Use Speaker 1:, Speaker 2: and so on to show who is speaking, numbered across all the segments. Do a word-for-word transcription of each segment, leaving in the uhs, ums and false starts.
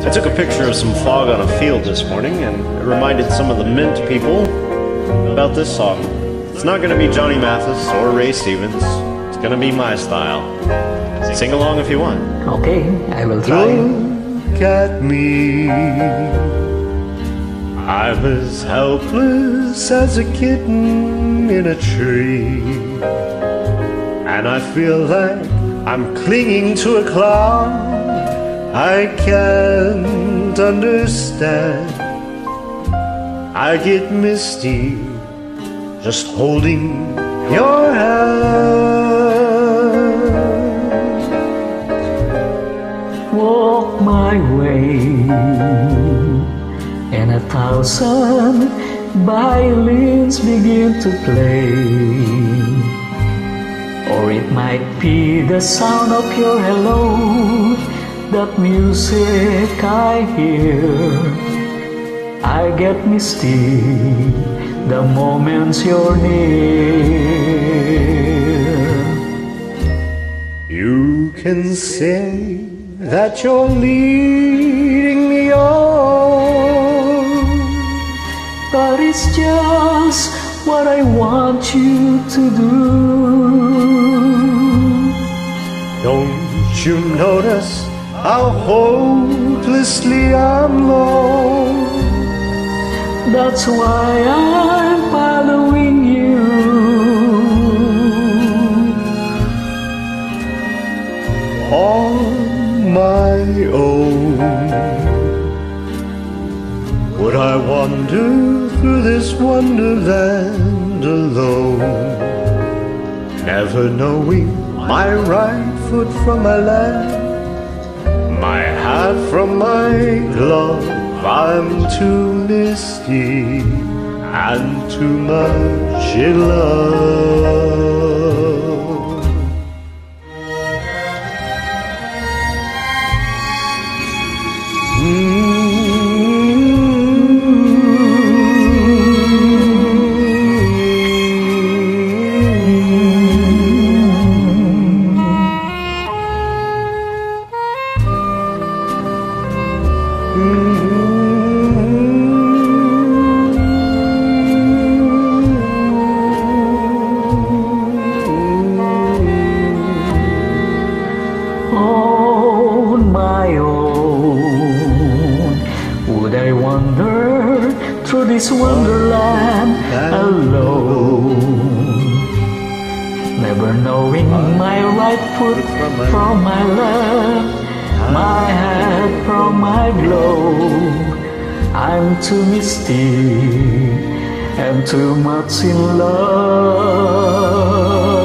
Speaker 1: I took a picture of some fog on a field this morning, and it reminded some of the Mint people about this song. It's not going to be Johnny Mathis or Ray Stevens. It's going to be my style. Sing along if you want.
Speaker 2: Okay, I will try.
Speaker 1: Look at me. I'm as helpless as a kitten in a tree, and I feel like I'm clinging to a cloud I can't understand. I get misty just holding your hand.
Speaker 2: Walk my way, and a thousand violins begin to play. Or it might be the sound of your hello, that music I hear. I get misty the moments you're near.
Speaker 1: You can say that you're leading me on,
Speaker 2: but it's just what I want you to do.
Speaker 1: Don't you notice how hopelessly I'm lost?
Speaker 2: That's why I'm following you.
Speaker 1: On my own, would I wander through this wonderland alone, never knowing my right foot from my left, my hat from my glove? I'm too misty and too much in love. Mm-hmm.
Speaker 2: On my own, would I wander through this wonderland alone, never knowing my right foot from my left, my head from my glove? I'm too misty and too much in love.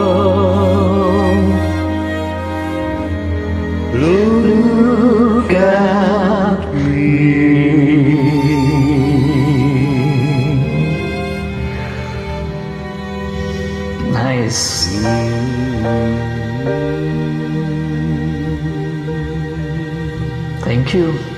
Speaker 1: Look at me.
Speaker 2: Nice. Thank you.